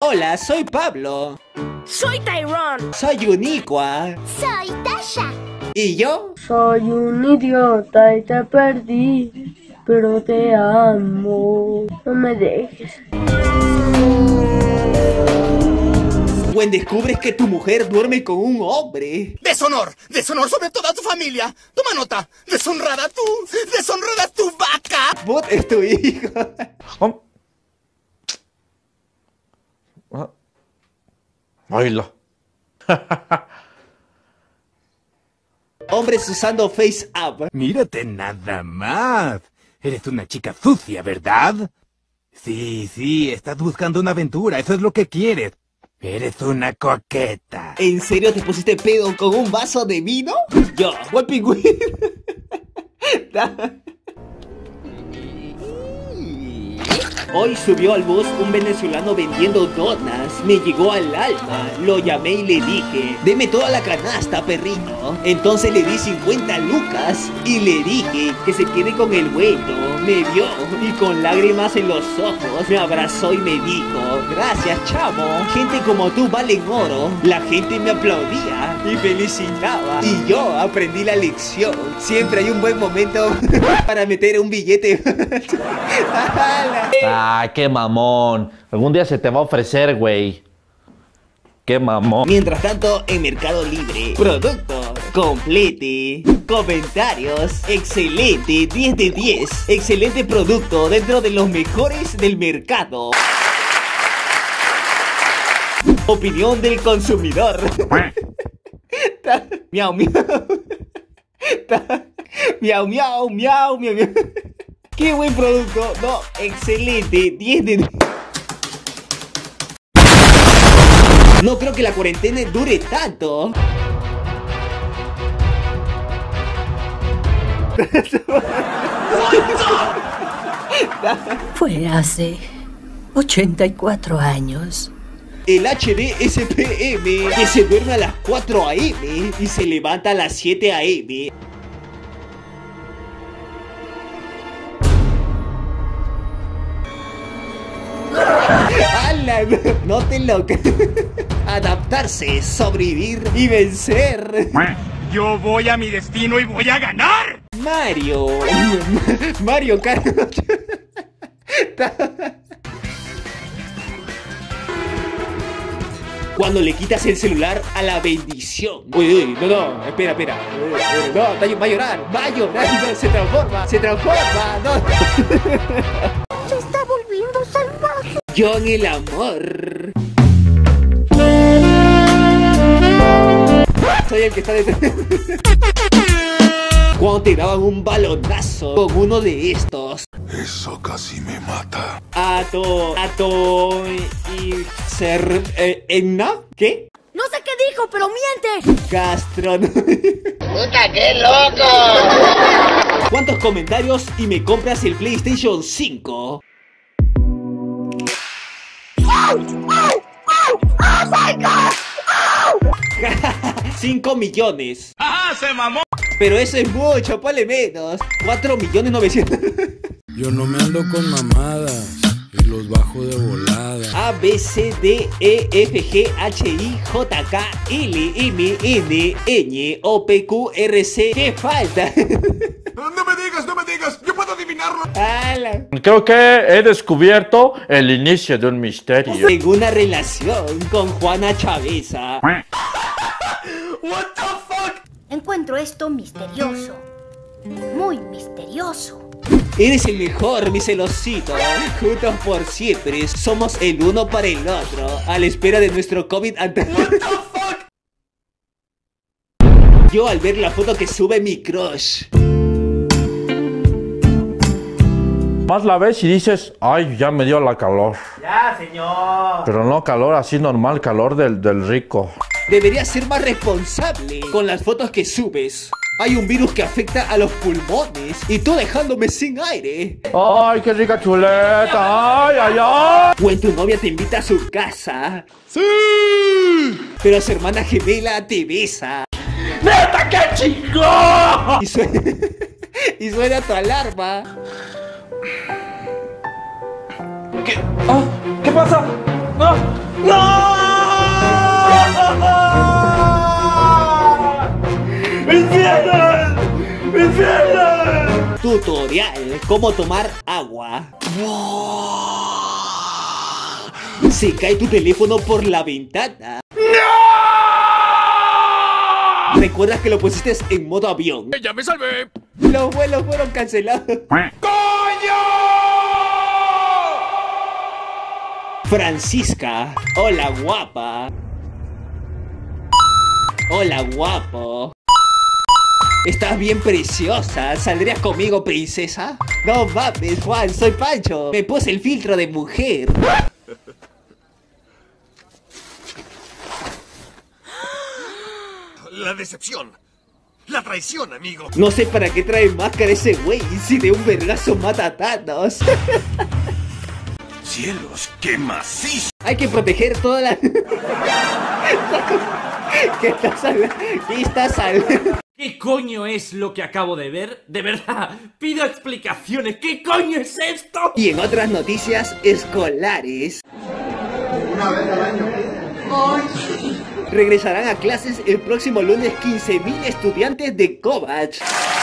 Hola, soy Pablo. Soy Tyrone. Soy Uniqua. Soy Tasha. ¿Y yo? Soy un idiota y te perdí, pero te amo. No me dejes. When descubres que tu mujer duerme con un hombre. ¡Deshonor! ¡Deshonor sobre toda tu familia! ¡Toma nota! ¡Deshonrada tú! ¡Deshonrada tu vaca! Bot es tu hijo. Baila. Hombres usando Face App. Mírate nada más. Eres una chica sucia, ¿verdad? Sí, estás buscando una aventura. Eso es lo que quieres. Eres una coqueta. ¿En serio te pusiste pedo con un vaso de vino? Yo, buen pingüino. Hoy subió al bus un venezolano vendiendo donas. Me llegó al alma. Lo llamé y le dije: deme toda la canasta, perrito. Entonces le di 50 lucas y le dije que se quede con el bueno. Me vio y con lágrimas en los ojos me abrazó y me dijo: gracias, chamo. Gente como tú valen oro. La gente me aplaudía y felicitaba. Y yo aprendí la lección. Siempre hay un buen momento para meter un billete. Ah, qué mamón. Algún día se te va a ofrecer, güey. Qué mamón. Mientras tanto, en Mercado Libre, producto, complete, comentarios, excelente, 10 de 10. Excelente producto dentro de los mejores del mercado. Opinión del consumidor. Miau, miau. Miau, miau, miau, miau, miau. ¡Qué buen producto! No, excelente, 10 de 10. No creo que la cuarentena dure tanto. Fue hace 84 años. El HDSPM, que se duerme a las 4 AM y se levanta a las 7 AM. ¡Hala! No te lo adaptarse, sobrevivir y vencer. Yo voy a mi destino y voy a ganar. Mario Kart. Cuando le quitas el celular a la bendición. Uy, no, espera. No, va a llorar, no, se transforma, no. Se está volviendo salvaje. Yo en el amor. Soy el que está detrás. Cuando te daban un balonazo con uno de estos. Eso casi me mata. Ato y ser ¿enna? ¿Qué? No sé qué dijo, pero miente. ¡Puta, qué loco! ¿Cuántos comentarios y me compras el PlayStation 5? ¡Oh my God! 5 millones. ¡Ajá, se mamó! Pero eso es mucho, ponle menos. 4.900.000. Yo no me ando con mamadas y los bajo de volada. A, B, C, D, E, F, G, H, I, J, K, L, M, N, Ñ, O, P, Q, R, C. ¿Qué falta? No me digas, yo puedo adivinarlo. ¡Hala! Creo que he descubierto el inicio de un misterio. Tengo una relación con Juana Chaveza. What the fuck? Encuentro esto misterioso. Muy misterioso. Eres el mejor, mi celosito. Juntos por siempre. Somos el uno para el otro. A la espera de nuestro COVID anterior. Yo al ver la foto que sube mi crush. Más la ves y dices, ay, ya me dio la calor. Ya, señor. Pero no calor así normal, calor del rico. Deberías ser más responsable con las fotos que subes. Hay un virus que afecta a los pulmones y tú dejándome sin aire. Ay, qué rica chuleta. Ay. O en tu novia te invita a su casa. ¡Sí! Pero su hermana gemela te besa. ¡Neta, qué chingón! Y suena tu alarma. ¿Qué? ¿Qué pasa? ¡No! ¡Me encierran! ¡Me encierran! Tutorial: cómo tomar agua. Se cae tu teléfono por la ventana. ¡No! ¿Recuerdas que lo pusiste en modo avión? ¡Ya me salvé! Los vuelos fueron cancelados. ¡Coño! Francisca, hola guapa. Hola guapo. Estás bien preciosa. ¿Saldrías conmigo, princesa? No mames, Juan, soy Pancho. Me puse el filtro de mujer. La decepción. La traición, amigo. No sé para qué trae máscara ese güey si de un vergazo mata a Thanos. Cielos, qué macizo. Hay que proteger toda la... ¿Qué estás hablando? ¿Qué estás hablando? ¿Qué coño es lo que acabo de ver? De verdad, pido explicaciones. ¿Qué coño es esto? Y en otras noticias escolares... Una vez al año. Regresarán a clases el próximo lunes 15.000 estudiantes de Kovacs.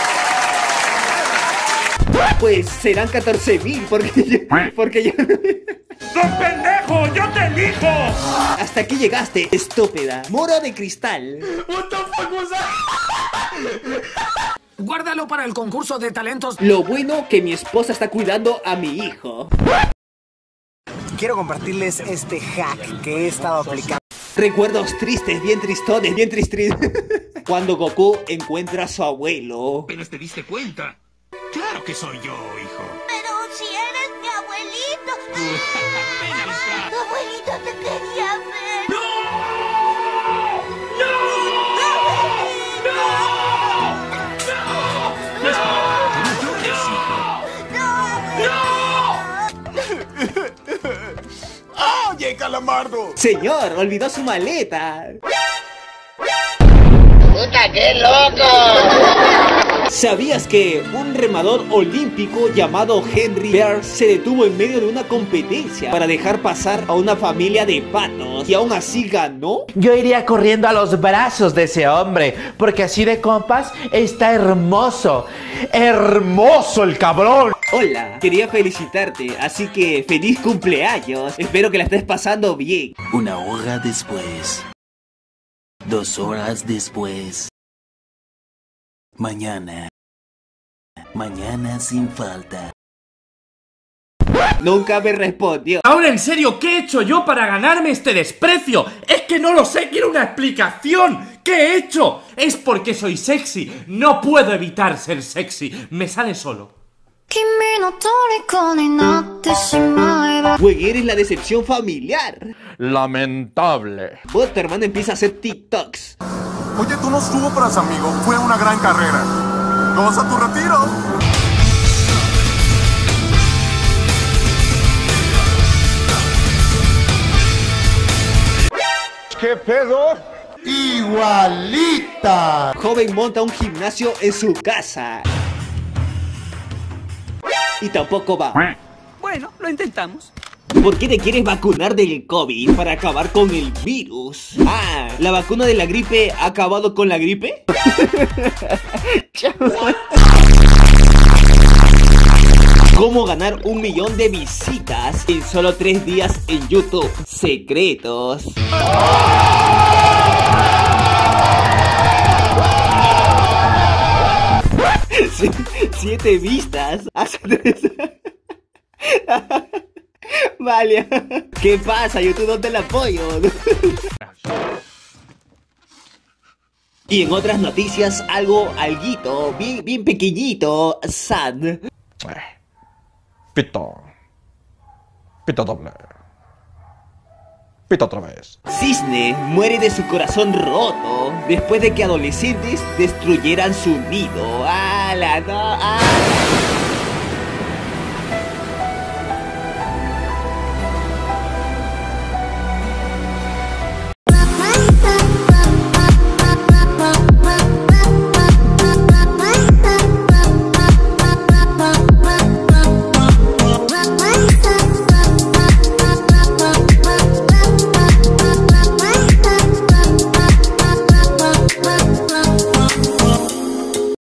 Pues serán 14.000 porque yo... ¡Don pendejo! ¡Yo te elijo! Hasta aquí llegaste, estúpida. Muro de cristal. What the fuck was that? Guárdalo para el concurso de talentos. Lo bueno que mi esposa está cuidando a mi hijo. Quiero compartirles este hack que he estado aplicando. Recuerdos tristes, bien tristones, bien tristes. Cuando Goku encuentra a su abuelo. Apenas te diste cuenta. Claro que soy yo, hijo. Pero si eres mi abuelito. Tu abuelito te quería ver. ¡No! ¡Oye, Calamardo! Señor, olvidó su maleta. ¡Puta, qué loco! ¿Sabías que un remador olímpico llamado Henry Bear se detuvo en medio de una competencia para dejar pasar a una familia de patos y aún así ganó? Yo iría corriendo a los brazos de ese hombre, porque así de compas está hermoso. ¡Hermoso el cabrón! Hola, quería felicitarte, así que feliz cumpleaños. Espero que la estés pasando bien. 1 hora después. 2 horas después. Mañana sin falta. Nunca me respondió. Ahora en serio, ¿qué he hecho yo para ganarme este desprecio? Es que no lo sé, quiero una explicación. ¿Qué he hecho? Es porque soy sexy. No puedo evitar ser sexy. Me sale solo. Güey, eres la decepción familiar. Lamentable. Vos, tu hermano empieza a hacer TikToks. Oye, tú no sufras, amigo. Fue una gran carrera. ¡Goza tu retiro! ¿Qué pedo? ¡Igualita! Joven monta un gimnasio en su casa. Y tampoco va. Bueno, lo intentamos. ¿Por qué te quieres vacunar del COVID? Para acabar con el virus. Ah, ¿la vacuna de la gripe ha acabado con la gripe? ¿Cómo ganar 1 millón de visitas en solo 3 días en YouTube? Secretos. 7 vistas. Hace 3. Vale. ¿Qué pasa? YouTube no te la apoyo. Y en otras noticias, alguito, bien pequeñito, sad. Pito doble. Pito otra vez. Cisne muere de su corazón roto después de que adolescentes destruyeran su nido. ¡Hala, no! ¡Hala!